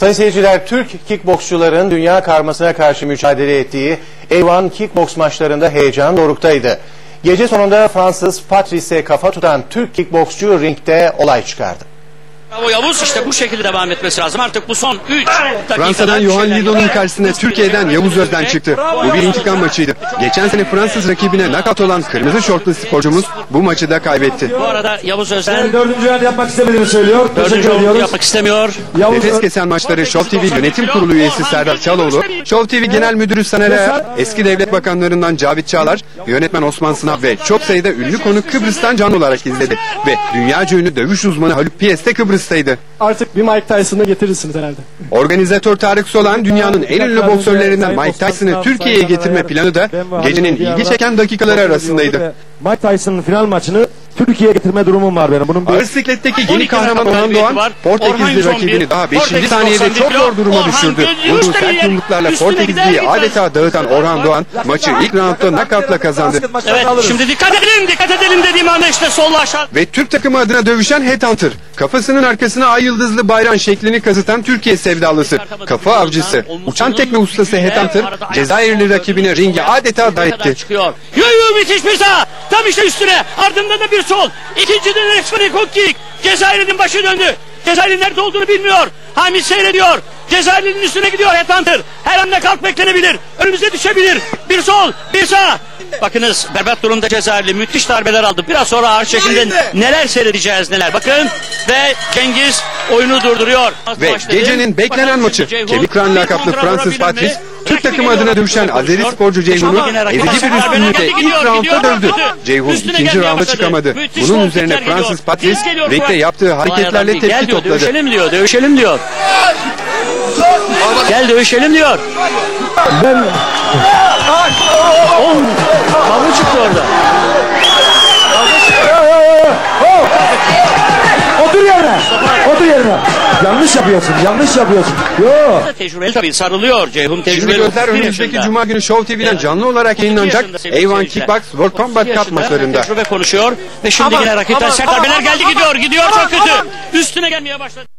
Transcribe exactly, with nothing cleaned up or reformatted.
Sayın seyirciler, Türk kickboksçuların dünya karmasına karşı mücadele ettiği A bir kickboks maçlarında heyecan doruktaydı. Gece sonunda Fransız Patrice'e kafa tutan Türk kickboksçu ringde olay çıkardı. O Yavuz işte bu şekilde devam etmesi lazım. Artık bu son üç dakikada... Fransa'dan Johan Lidon'un karşısına Türkiye'den Yavuz Özden çıktı. Bu bir intikam maçıydı. Geçen sene Fransız rakibine nakat olan kırmızı şortlu sporcumuz bu maçı da kaybetti. Bu arada Yavuz Özden dördüncü round yapmak istemediğini söylüyor. Dördüncü round yapmak istemiyor. Nefes kesen maçları Show T V Yönetim Kurulu üyesi Serdar Çaloğlu, Show T V Genel Müdürü Saner Eğer, eski devlet bakanlarından Cavit Çağlar, yönetmen Osman Sınav ve çok sayıda ünlü konuk Kıbrıs'tan canlı olarak izledi. Ve dünyaca ünlü dövüş uzmanı Haluk Piyes de Kıbrıs'taydı. Artık bir Mike Tyson'ı getirirsiniz herhalde. Organizatör Tarık Solan dünyanın en ünlü boksörlerinden Mike Tyson'ı Türkiye'ye getirme planı da gecenin ilgi çeken dakikaları arasındaydı. Mike Tyson'ın final maçını Türkiye'ye getirme durumum var benim. Bunun bir... Ağır sikletteki yeni kahraman Orhan Doğan, Portekizli rakibini daha beşinci saniyede çok zor duruma düşürdü. Vurduğu sert yumruklarla Portekizli'yi adeta dağıtan Orhan Doğan maçı ilk roundda knockout'la kazandı. Evet, şimdi dikkat edelim, dikkat edelim dediğim anda işte solla aşağı. Ve Türk takımı adına dövüşen Headhunter, kafasının arkasına ay yıldızlı bayrağın şeklini kazıtan Türkiye sevdalısı, kafa avcısı, uçan tekme ustası Headhunter, Cezayirli rakibine ringe adeta dayetti. Yo yo müthiş bir sağ, tam işte üstüne, ardından da bir sol, ikinci de Express Hook Kick, Cezayirli'nin başı döndü, Cezayirli'nin nerede olduğunu bilmiyor, Hamit seyrediyor, Cezayirli'nin üstüne gidiyor Headhunter, her anda kalk beklenebilir, önümüze düşebilir, bir sol, bir sağ. Bakınız berbat durumda Cezayirli, müthiş darbeler aldı. Biraz sonra ağır şekilde neler seyredeceğiz neler. Bakın ve Cengiz oyunu durduruyor. Ve gecenin beklenen maçı Kemikran lakaplı Fransız Patrice, Türk takımı adına dövüşen Azeri sporcu Ceyhun'u ezici bir üstünlükle ilk roundda dövdü. Ceyhun ikinci rounda çıkamadı. Bunun üzerine Fransız Patrice ringde yaptığı hareketlerle tepki topladı. Dövüşelim diyor, dövüşelim diyor. Gel dövüşelim diyor. Ben... Oh, kavga çıktı orada. Otur yerine. Otur yerine. Yanlış yapıyorsun. Yanlış yapıyorsun. Yo. Tecrübeli tabii sarılıyor Ceyhun tecrübeli. Şimdi gözler önümüzdeki Cuma günü Show T V'den canlı olarak yayınlanacak A bir Kickbox World Combat Cup maçlarında. Tecrübe konuşuyor ve şimdi yine rakipten sert darbeler geldi gidiyor gidiyor çok kötü. Üstüne gelmeye başladı.